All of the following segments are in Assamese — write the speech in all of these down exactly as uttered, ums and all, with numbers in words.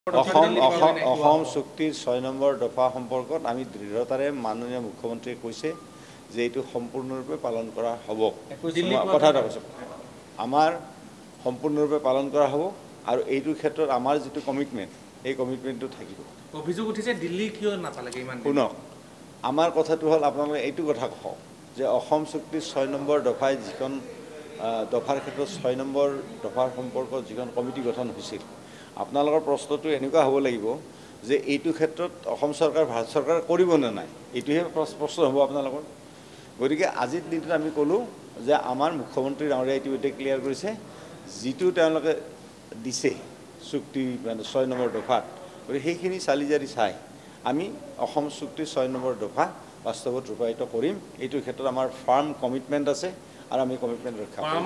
অসম চুক্তিৰ ছয় নম্বৰ দফা সম্পৰ্কত আমি দৃঢ়তাৰে মাননীয় মুখ্যমন্ত্ৰীয়ে কৈছে যে এইটো সম্পূৰ্ণৰূপে পালন কৰা হ'ব। কথা এটা কৈছে আমাৰ সম্পূৰ্ণৰূপে পালন কৰা হ'ব আৰু এইটোৰ ক্ষেত্ৰত আমাৰ যিটো কমিটমেণ্ট এই কমিটমেণ্টটো থাকিব। অভিযোগ উঠিছে দিল্লী কিয় নাপালেগে ইমান? শুনক, আমাৰ কথাটো হ'ল আপোনালোকে এইটো কথা কওক যে অসম চুক্তিৰ ছয় নম্বৰ দফাই যিখন দফাৰ ক্ষেত্ৰত ছয় নম্বৰ দফাৰ সম্পৰ্কত যিখন কমিটি গঠন হৈছিল, আপোনালোকৰ প্ৰশ্নটো এনেকুৱা হ'ব লাগিব যে এইটো ক্ষেত্ৰত অসম চৰকাৰ ভাৰত চৰকাৰ কৰিব নে নাই, এইটোহে প্ৰশ্ন হ'ব আপোনালোকৰ। গতিকে আজিৰ দিনটোত আমি ক'লোঁ যে আমাৰ মুখ্যমন্ত্ৰী ডাঙৰীয়াই ইতিমধ্যে ক্লিয়াৰ কৰিছে যিটো তেওঁলোকে দিছে চুক্তি মানে ছয় নম্বৰ দফাত, গতিকে সেইখিনি চালি জাৰি চাই আমি অসম চুক্তিৰ ছয় নম্বৰ দফা বাস্তৱত ৰূপায়িত কৰিম। এইটোৰ ক্ষেত্ৰত আমাৰ ফাৰ্ম কমিটমেণ্ট আছে আৰু আমি কমিটমেণ্ট ৰক্ষা কৰিম।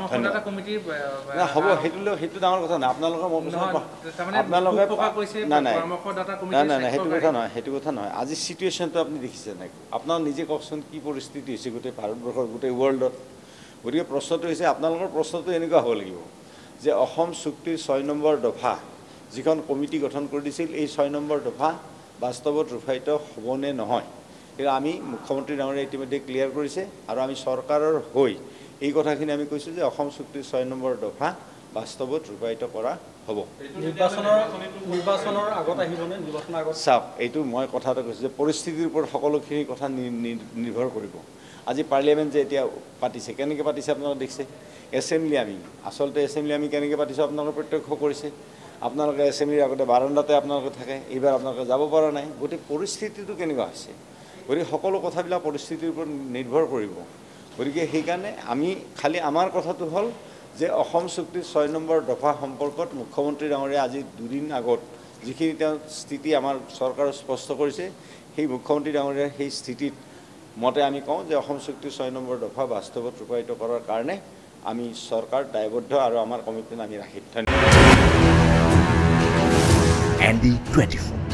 হ'ব, সেইটো সেইটো ডাঙৰ কথা নহয়। আপোনালোকৰ আপোনালোকে নাই নাই নাই নাই নাই সেইটো কথা নহয়, সেইটো কথা নহয়। আজি চিটুৱেশ্যনটো আপুনি দেখিছে নাই? আপোনালোক নিজে কওকচোন কি পৰিস্থিতি হৈছে গোটেই ভাৰতবৰ্ষৰ, গোটেই ৱৰ্ল্ডত। গতিকে প্ৰশ্নটো হৈছে আপোনালোকৰ প্ৰশ্নটো এনেকুৱা হ'ব লাগিব যে অসম চুক্তিৰ ছয় নম্বৰ দফা যিখন কমিটি গঠন কৰি দিছিল, এই ছয় নম্বৰ দফা বাস্তৱত ৰূপায়িত হ'বনে নহয়, কিন্তু আমি মুখ্যমন্ত্ৰী ডাঙৰীয়াই ইতিমধ্যে ক্লিয়াৰ কৰিছে আৰু আমি চৰকাৰৰ হৈ এই কথাখিনি আমি কৈছোঁ যে অসম চুক্তিৰ ছয় নম্বৰ দফা বাস্তৱত ৰূপায়িত কৰা হ'ব। নিৰ্বাচনৰ আগত আহিবনে? নিৰ্বাচনৰ আগত চাওক, এইটো মই কথাটো কৈছোঁ যে পৰিস্থিতিৰ ওপৰত সকলোখিনি কথা নিৰ্ভৰ কৰিব। আজি পাৰ্লিয়ামেণ্ট যে এতিয়া পাতিছে, কেনেকৈ পাতিছে আপোনালোকে দেখিছে। এছেম্বলি আমি আচলতে এছেম্বলি আমি কেনেকৈ পাতিছোঁ আপোনালোকে প্ৰত্যক্ষ কৰিছে। আপোনালোকে এছেম্বলিৰ আগতে বাৰাণ্ডাতে আপোনালোকে থাকে, এইবাৰ আপোনালোকে যাব পৰা নাই। গতিকে পৰিস্থিতিটো কেনেকুৱা হৈছে, গতিকে সকলো কথাবিলাক পৰিস্থিতিৰ ওপৰত নিৰ্ভৰ কৰিব। গতিকে সেইকাৰণে আমি খালি আমাৰ কথাটো হ'ল যে অসম চুক্তিৰ ছয় নম্বৰ দফা সম্পৰ্কত মুখ্যমন্ত্ৰী ডাঙৰীয়া আজি দুদিন আগত যিখিনি তেওঁ স্থিতি আমাৰ চৰকাৰে স্পষ্ট কৰিছে, সেই মুখ্যমন্ত্ৰী ডাঙৰীয়াৰ সেই স্থিতিত মতে আমি কওঁ যে অসম চুক্তিৰ ছয় নম্বৰ দফা বাস্তৱত ৰূপায়িত কৰাৰ কাৰণে আমি চৰকাৰ দায়বদ্ধ আৰু আমাৰ কমিটমেণ্ট আমি ৰাখিম। ধন্যবাদ। N D twenty four